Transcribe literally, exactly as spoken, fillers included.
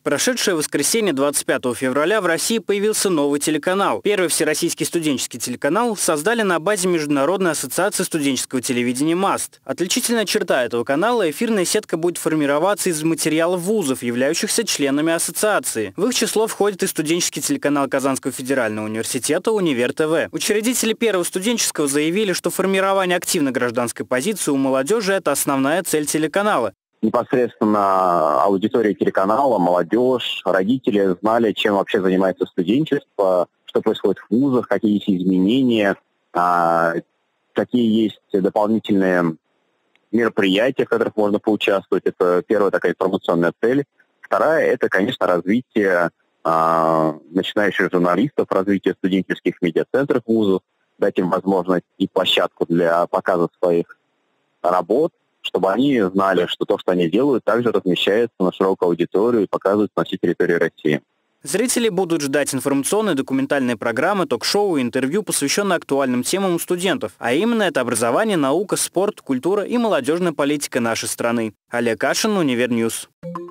прошедшее воскресенье двадцать пятого февраля в России появился новый телеканал. Первый всероссийский студенческий телеканал создали на базе Международной ассоциации студенческого телевидения МАСТ. Отличительная черта этого канала – эфирная сетка будет формироваться из материалов вузов, являющихся членами ассоциации. В их число входит и студенческий телеканал Казанского федерального университета «Универ ТВ». Учредители первого студенческого заявили, что формирование активной гражданской позиции у молодежи – это основная цель телеканала. Непосредственно аудитория телеканала, молодежь, родители знали, чем вообще занимается студенчество, что происходит в вузах, какие есть изменения, какие есть дополнительные мероприятия, в которых можно поучаствовать. Это первая такая информационная цель. Вторая – это, конечно, развитие начинающих журналистов, развитие студенческих медиацентров вузов, дать им возможность и площадку для показа своих работ, чтобы они знали, что то, что они делают, также размещается на широкую аудиторию и показывается на всей территории России. Зрители будут ждать информационные, документальные программы, ток-шоу и интервью, посвященные актуальным темам у студентов. А именно это образование, наука, спорт, культура и молодежная политика нашей страны. Олег Кашин, Универньюз.